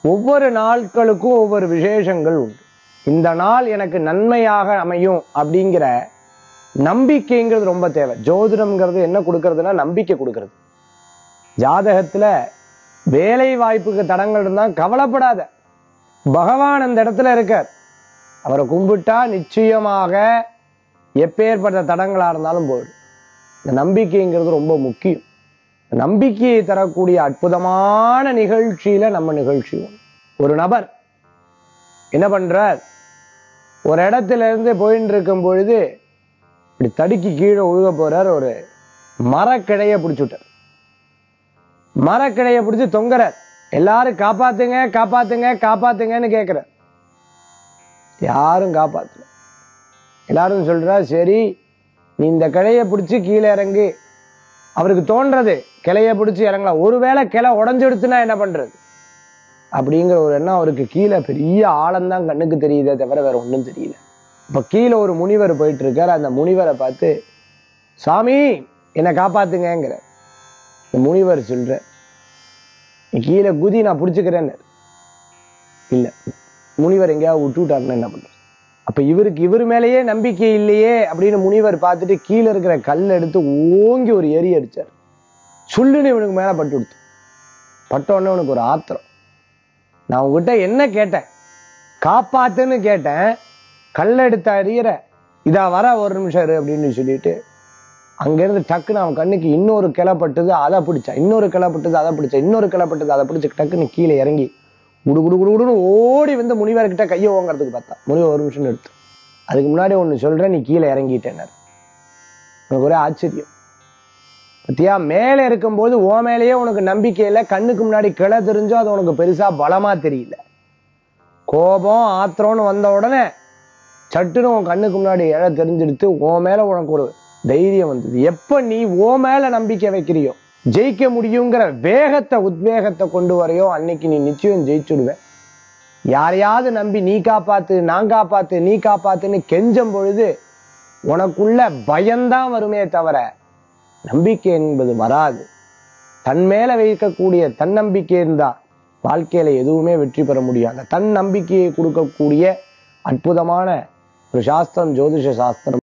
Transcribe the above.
ஒவ்வொரு நாட்களுக்கும் ஒவ்வொரு விசேஷங்கள் உண்டு. இந்த நாள் எனக்கு நன்மையாக அமையும் அப்படிங்கிற நம்பிக்கைங்கிறது ரொம்ப தேவை. ஜோதிடம்ங்கிறது என்ன கொடுக்கறதுன்னா நம்பிக்கை கொடுக்கறது. ஜாதகத்துல வேலை வாய்ப்புக்கு தடங்கள் இருந்தா கவலைப்படாத, பகவான் அந்த இடத்துல இருக்கார். அவரை கும்பிட்டா நிச்சயமாக எப்பேற்பட்ட தடங்களா இருந்தாலும் போயிடும். இந்த நம்பிக்கைங்கிறது ரொம்ப முக்கியம். நம்பிக்கையை தரக்கூடிய அற்புதமான நிகழ்ச்சியில நம்ம நிகழ்ச்சி. ஒரு நபர் என்ன பண்றார், ஒரு இடத்துல இருந்து போயிட்டு இருக்கும் பொழுது இப்படி தடுக்கி கீழே ஒழுக போறார். ஒரு மரக்கிளைய பிடிச்சுட்டார். மரக்கிளைய பிடிச்சு தொங்குறார். எல்லாரும் காப்பாத்துங்க காப்பாத்துங்க காப்பாத்துங்கன்னு கேட்கிறார். யாரும் காப்பாத்தல. எல்லாரும் சொல்றா, சரி நீ இந்த கிளைய பிடிச்சு கீழே இறங்கு. அவருக்கு தோன்றது கிளைய பிடிச்சு இறங்கலாம், ஒருவேளை கிளை உடஞ்செடுத்துனா என்ன பண்றது அப்படிங்கிற ஒரு எண்ணம் அவருக்கு. கீழே பெரிய ஆழம்தான் கண்ணுக்கு தெரியுதே தவிர வேற ஒன்றும் தெரியல. இப்ப கீழே ஒரு முனிவர் போயிட்டு இருக்காரு. அந்த முனிவரை பார்த்து, சாமி என்னை காப்பாத்துங்கிற. இந்த முனிவர் சொல்ற, கீழே குதி நான் பிடிச்சுக்கிறேன்னு. இல்ல, முனிவர் எங்கேயாவது விட்டு விட்டாருன்னு என்ன பண்ற? அப்ப இவர் மேலேயே நம்பிக்கை இல்லையே அப்படின்னு முனிவர் பார்த்துட்டு கீழே இருக்கிற கல் எடுத்து ஓங்கி ஒரு எரி அடிச்சார். சுள்ளுன்னு இவனுக்கு மேல பட்டு கொடுத்து. பட்டோடனே உனக்கு ஒரு ஆத்திரம். நான் உங்ககிட்ட என்ன கேட்டேன், காப்பாத்துன்னு கேட்டேன், கல் எடுத்த அறியற இதா வர ஒரு நிமிஷம் அப்படின்னு சொல்லிட்டு அங்கிருந்து டக்குன்னு அவன் கண்ணுக்கு இன்னொரு கிளப்பட்டது, அதை பிடிச்சா, இன்னொரு கிளப்பட்டது, அதை பிடிச்சா, இன்னொரு கிளப்பட்டது, அதை பிடிச்ச டக்குன்னு கீழே இறங்கி குடுகுடுன்னு ஓடி வந்து முனிவர்கிட்ட கையை ஓங்கிறதுக்கு பார்த்தா. முனிவர் ஒரு நிமிஷம் எடுத்து, அதுக்கு முன்னாடி ஒண்ணு சொல்றேன், நீ கீழே இறங்கிட்டேன்னாரு. உனக்கு ஒரே ஆச்சரியம். பத்தியா, மேல இருக்கும்போது ஓ மேலேயே உனக்கு நம்பிக்கை இல்லை, கண்ணுக்கு முன்னாடி கிளை தெரிஞ்சோ அது உனக்கு பெருசா பலமா தெரியல. கோபம் ஆத்திரம்னு வந்த உடனே சட்டுன்னு உன் கண்ணுக்கு முன்னாடி இழை தெரிஞ்செடுத்து ஓ மேல உனக்கு ஒரு தைரியம் வந்தது. எப்ப நீ ஓ மேல நம்பிக்கை வைக்கிறியோ, ஜெயிக்க முடியுங்கிற வேகத்தை உத்வேகத்தை கொண்டு வரையோ, அன்னைக்கு நீ நிச்சயம் ஜெயிச்சுடுவ. யாரையாவது நம்பி நீ காப்பாத்து நான் காப்பாத்து நீ காப்பாத்துன்னு கெஞ்சும் பொழுது உனக்குள்ள பயம்தான் வருமே தவிர நம்பிக்கை என்பது வராது. தன் மேல வைக்கக்கூடிய தன்னம்பிக்கை இருந்தா வாழ்க்கையில எதுவுமே வெற்றி பெற முடியாது. தன் நம்பிக்கையை கொடுக்கக்கூடிய அற்புதமான ஒரு சாஸ்திரம் ஜோதிஷ சாஸ்திரம்.